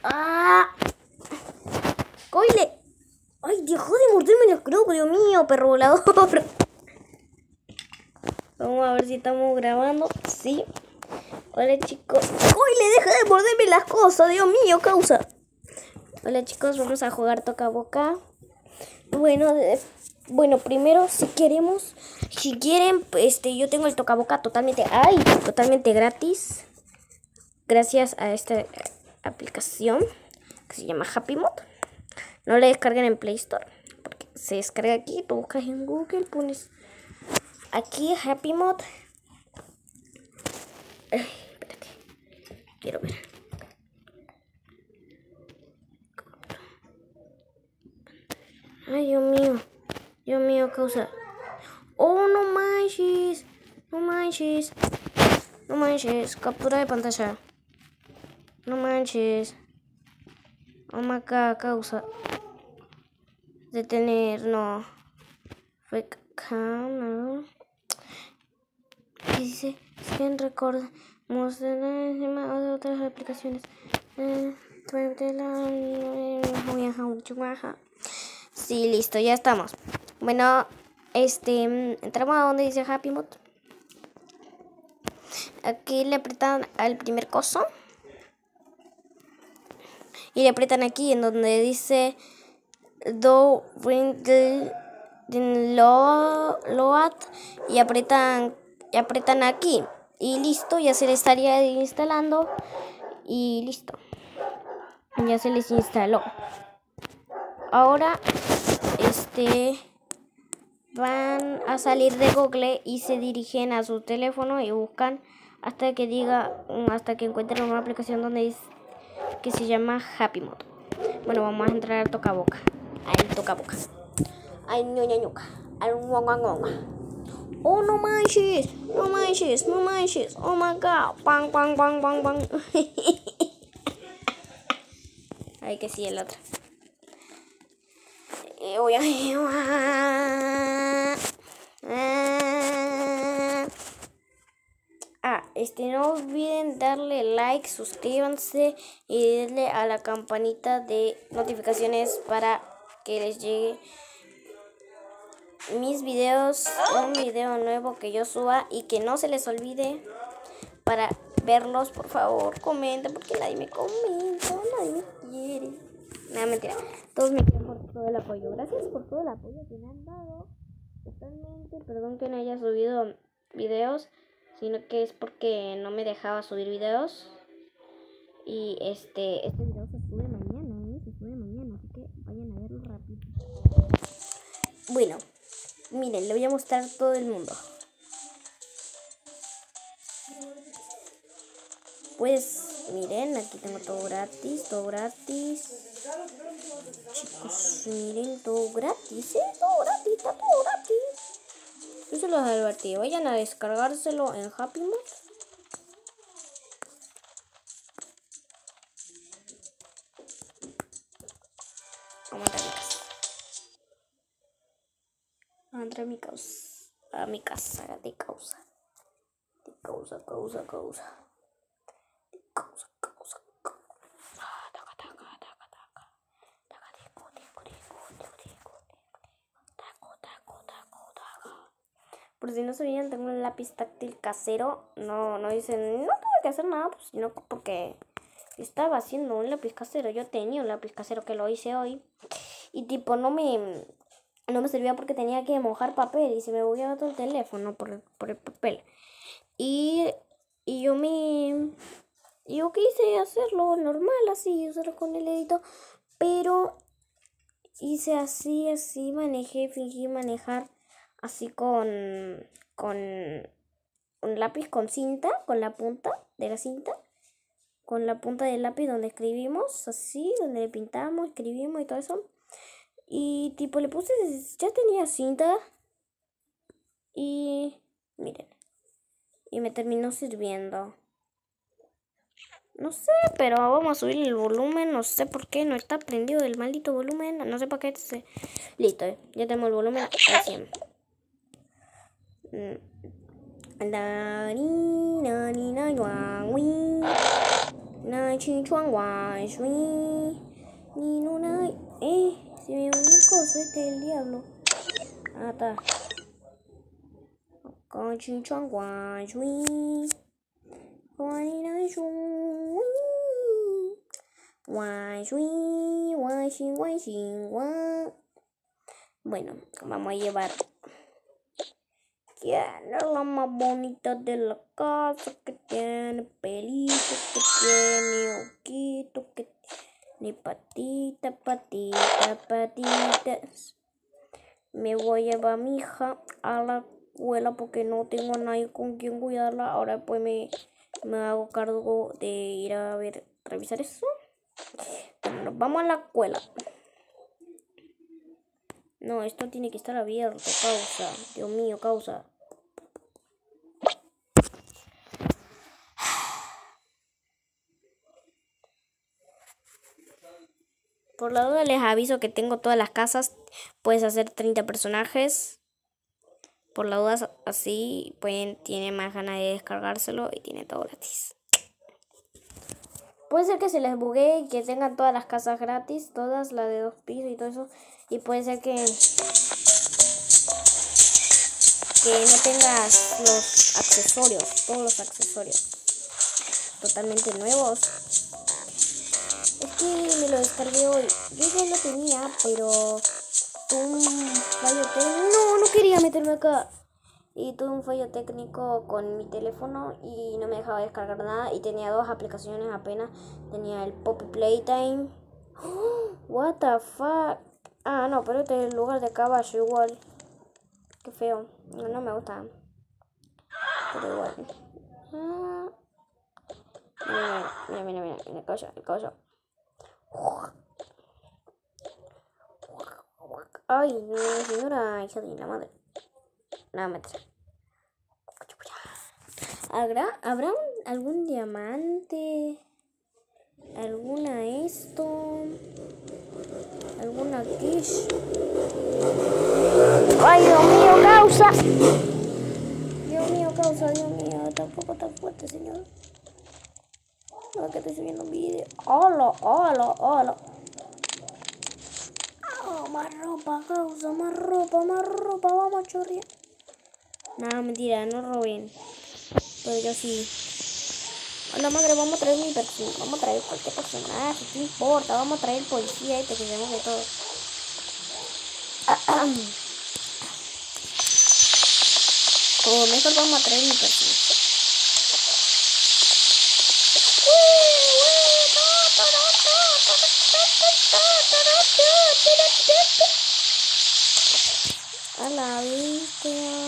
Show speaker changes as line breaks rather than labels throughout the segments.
¡Ah! ¡Coile! ¡Ay, dejó de morderme los crocos! ¡Dios mío, perro volador! Vamos a ver si estamos grabando. Sí. Hola, chicos. ¡Coile, deja de morderme las cosas! ¡Dios mío, causa! Hola, chicos, vamos a jugar toca boca. Bueno, primero, si quieren, yo tengo el toca boca totalmente gratis. Gracias a esta aplicación que se llama Happy Mod. No la descarguen en Play Store, porque se descarga aquí. Tú buscas en Google, pones aquí Happy Mod. Espérate, quiero ver. Ay, Dios mío, causa. Oh, no manches, captura de pantalla. No manches. Oh my god, causa. Detener, no. Fake cam, no. ¿Qué dice? Scan record. Mostrar encima de otras aplicaciones. Sí, listo, ya estamos. Bueno, entramos a donde dice Happy Mod. Aquí le apretan al primer coso. Y le apretan aquí en donde dice Do Ring Load. Y apretan aquí. Y listo, ya se les estaría instalando. Y listo. Ya se les instaló. Ahora, van a salir de Google y se dirigen a su teléfono y buscan hasta que encuentren una aplicación donde dice que se llama Happy Mod. Bueno, vamos a entrar al toca boca. Al toca boca. Al ñoña. Al guanguanguanga. Oh, no manches. Oh my god. Bang. Ay, que sí, el otro. No olviden darle like, suscríbanse y denle a la campanita de notificaciones para que les llegue mis videos, un video nuevo que yo suba, y que no se les olvide para verlos. Por favor, comenten, porque nadie me comenta, nadie me quiere. No, mentira, todos me quieren por todo el apoyo. Gracias por todo el apoyo que me han dado. Totalmente, perdón que no haya subido videos, sino que es porque no me dejaba subir videos. Y este video se sube mañana, así que vayan a verlo rápido. Bueno, miren, le voy a mostrar a todo el mundo. Pues miren, aquí tengo todo gratis. Chicos, miren, todo gratis, está todo gratis. Yo se los advertí, vayan a descargárselo en Happy Mod. Vamos a entrar a mi casa de causa. Por si no sabían, tengo un lápiz táctil casero. No dicen, no tengo que hacer nada, pues, sino porque estaba haciendo un lápiz casero. Yo tenía un lápiz casero que lo hice hoy. Y tipo, no me servía porque tenía que mojar papel y se me bugueaba todo el teléfono por el papel. Y yo quise hacerlo normal, así, usarlo con el dedito, pero hice así, fingí manejar así con un lápiz con cinta, con la punta de la cinta, con la punta del lápiz donde escribimos, así, donde pintamos, escribimos y todo eso. Y tipo le puse, ya tenía cinta y miren, y me terminó sirviendo. No sé, pero vamos a subir el volumen. No sé por qué no está prendido el maldito volumen. No sé para qué. Listo, ya tenemos el volumen al 100. Chi chuan guay shui. Ni no na. Se me unió el coso este del diablo. Ah, está. Con chi chuan guay shui. Guay na shui. Guay shui. Guay xin guay xin guay. Bueno, vamos a llevar. ¿Quién es la más bonita de la casa? Que tiene pelitos, que tiene ojitos, que tiene patitas, patitas, patitas. Me voy a llevar a mi hija a la escuela porque no tengo a nadie con quien cuidarla. Ahora pues me hago cargo de ir a revisar eso. Bueno, nos vamos a la escuela. No, esto tiene que estar abierto, causa. Dios mío, causa. Por la duda les aviso que tengo todas las casas. Puedes hacer 30 personajes. Por la duda así tiene más ganas de descargárselo y tiene todo gratis. Puede ser que se les buguee y que tengan todas las casas gratis. Todas, las de 2 pisos y todo eso. Y puede ser que no tengas los accesorios. Todos los accesorios. Totalmente nuevos. Es que me lo descargué hoy. Yo ya lo tenía, pero tuve un fallo técnico. No quería meterme acá. Y tuve un fallo técnico con mi teléfono y no me dejaba descargar nada. Y tenía 2 aplicaciones apenas. Tenía el Poppy Playtime. What the fuck. Ah, no, pero este es el lugar de caballo igual. Qué feo. No me gusta. Pero igual. Mira, el caballo. Ay, señora, hija de la madre. No, me trae. ¿Habrá algún diamante? ¿Alguna esto? ¿Alguna quiche? ¡Ay, Dios mío, causa! Dios mío, tampoco tan fuerte, señor. No, que estoy subiendo un video. ¡Hola! Oh, más ropa, causa, más ropa, vamos a chorrear. No, mentira, no roben. Pero yo sí. Hola, madre, vamos a traer mi perfil. Vamos a traer cualquier personaje, ¿qué importa? Vamos a traer el policía que tenemos de todo. O mejor vamos a traer mi perfil. A la vista.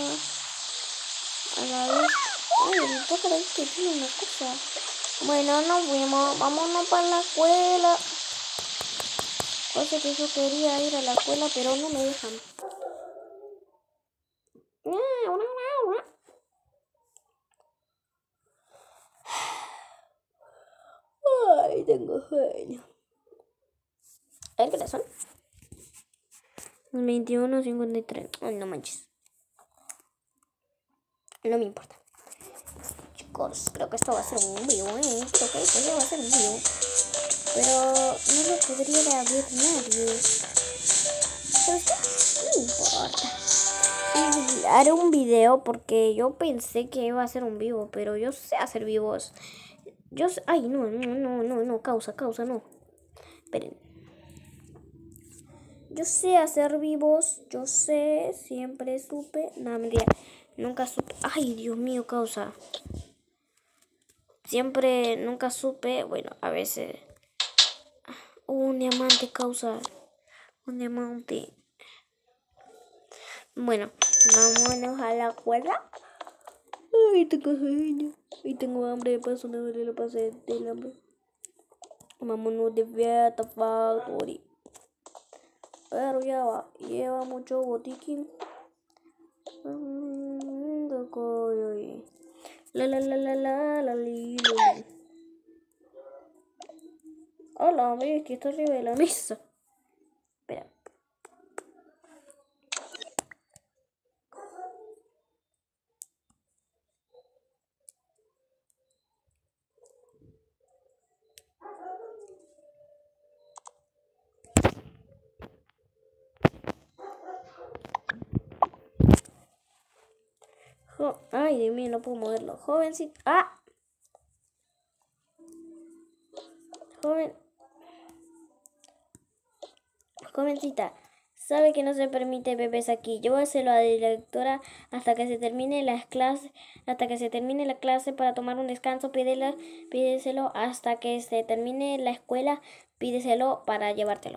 Ay, el pájaro este tiene una cosa. Bueno, nos fuimos. Vámonos para la escuela. Cosa que yo quería ir a la escuela, pero no me dejan. Ay, tengo sueño. A ver, ¿qué le son? 21:53. Ay, no manches. No me importa. Chicos, creo que esto va a ser un vivo, Creo que esto va a ser un vivo. Pero no lo podría ver nadie. Pero no importa. Y haré un video porque yo pensé que iba a ser un vivo, pero yo sé hacer vivos. Ay, no, causa, no. Esperen. Yo sé hacer vivos, siempre supe. No, mentira, nunca supe. Ay, Dios mío, causa. Nunca supe. Bueno, a veces. Un diamante, causa. Un diamante. Bueno, vámonos a la escuela. Ay, tengo sueño. Y tengo hambre, de paso me duele la panza del hambre. Vámonos de Fiesta Factory. Pero ya va, lleva mucho botiquín. Hola, ves que está arriba de la mesa. Espera. Ay, Dios mío, no puedo moverlo. Jovencita. ¡Ah! Jovencita. Sabe que no se permite bebés aquí. Llévaselo a la directora hasta que se termine las clases, hasta que se termine la clase para tomar un descanso. Pídeselo hasta que se termine la escuela. Pídeselo para llevártelo.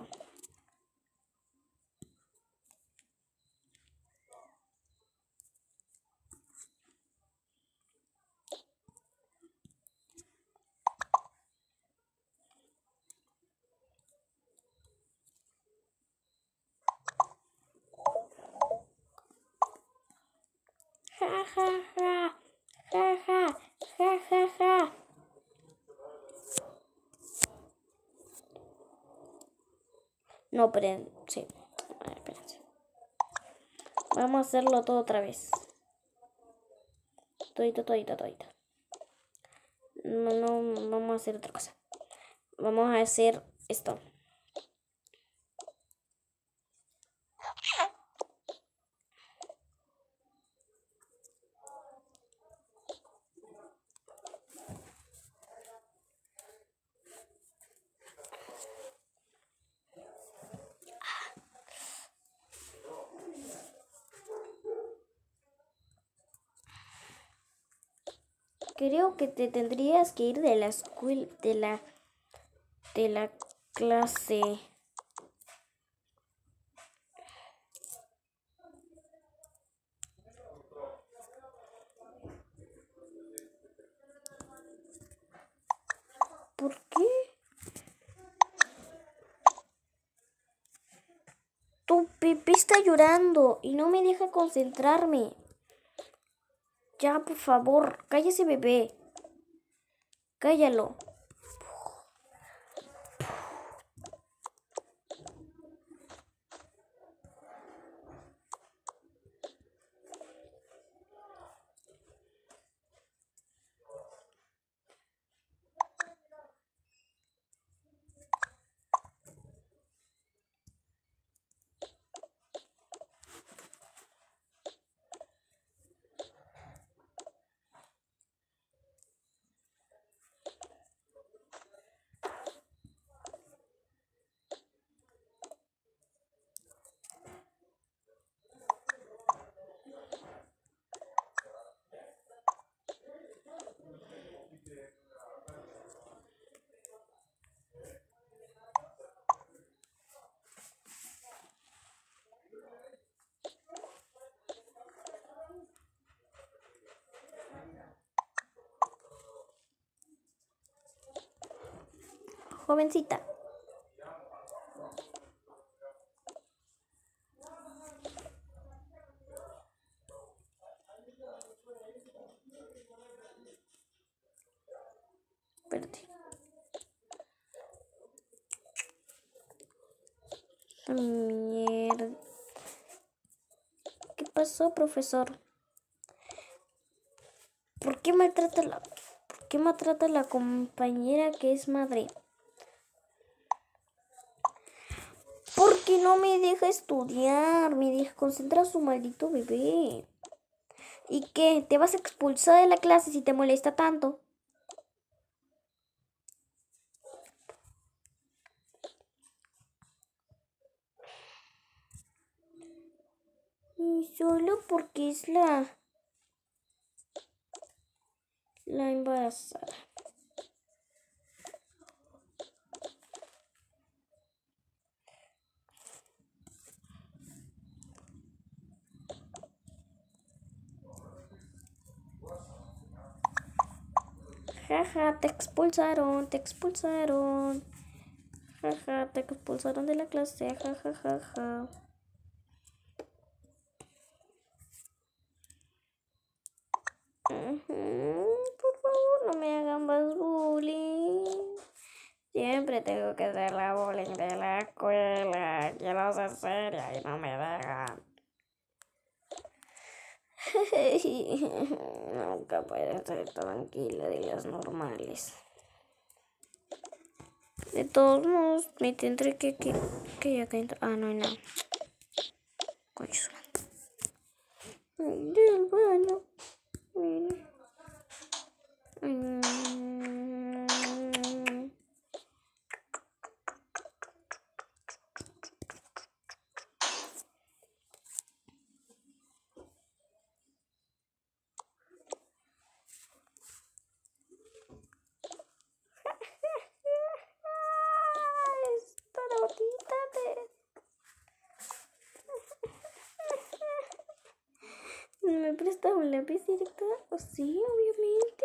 Ja, ja, ja. Ja, ja, ja, ja, ja. No, pero sí. A ver, espérense. Vamos a hacerlo todo otra vez. Todito. No, vamos a hacer otra cosa. Vamos a hacer esto. Creo que te tendrías que ir de la escuela, de la clase. ¿Por qué? Tu bebé está llorando y no me deja concentrarme. Ya, por favor, cállese, bebé. Cállalo. Jovencita. Espérate. Mierda. ¿Qué pasó, profesor? ¿Por qué maltrata a la compañera que es madre? Porque no me deja estudiar, me deja concentrar a su maldito bebé. ¿Y qué? ¿Te vas a expulsar de la clase si te molesta tanto? Y solo porque es la embarazada. Jaja, te expulsaron. Jaja, te expulsaron de la clase. Jajajaja. Por favor, no me hagan más bullying. Siempre tengo que hacer la bullying de la escuela. Quiero ser seria y no me dejan. Nunca puedo ser tranquila de las normales. De todos modos, me tendré que ya que ah, no hay nada. Coño. Del baño. Mire. Esta gotita de... ¿Me presta un lápiz directo? Oh, sí, obviamente.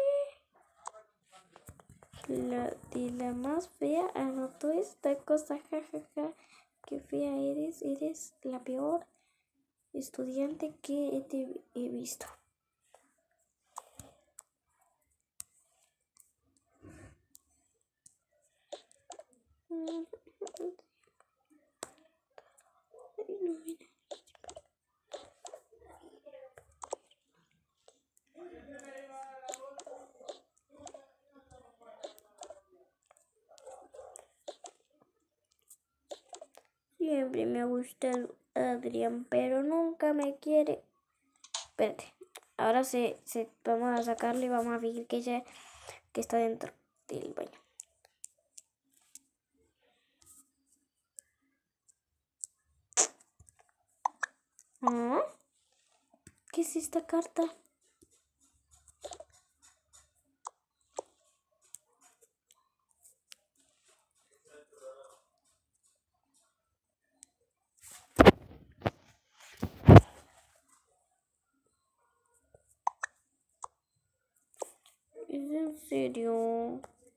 La más fea anotó esta cosa, jajaja. Qué fea eres, eres la peor estudiante que he visto. Siempre me gusta Adrián, pero nunca me quiere. Espérate, ahora vamos a sacarle y vamos a fingir que está dentro del baño. ¿Ah? ¿Qué es esta carta? ¿Es en serio?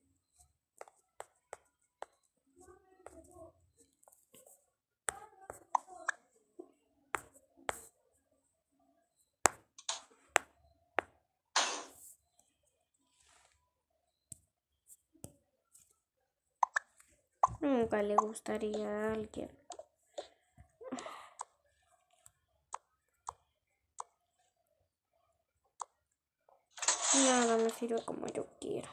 Nunca le gustaría a alguien. Nada me sirve como yo quiero.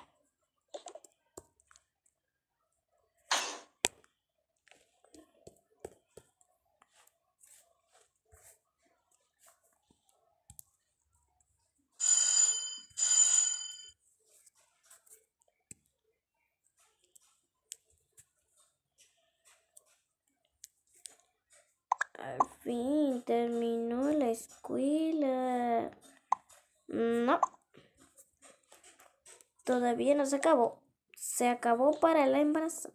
Al fin terminó la escuela. No. Todavía no se acabó. Se acabó para la embarazada.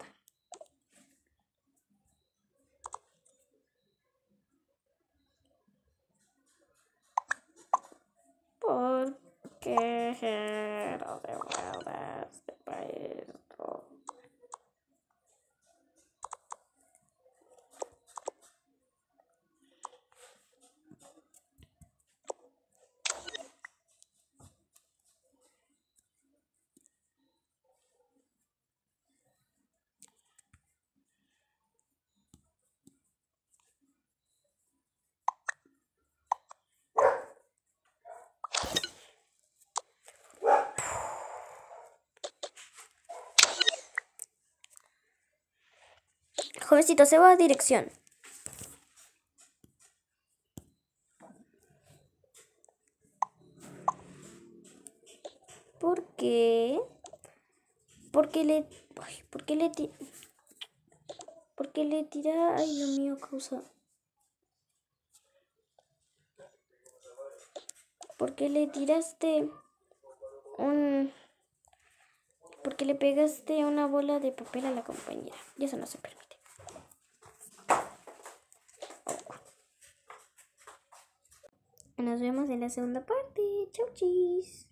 ¿Por qué no te guardas para esto? Jovencito, se va a dirección. ¿Por qué? ¿Por qué le tira? Ay, Dios mío, causa. ¿Por qué le tiraste ¿por qué le pegaste una bola de papel a la compañera? Y eso no se permite. Nos vemos en la segunda parte. Chau, chis.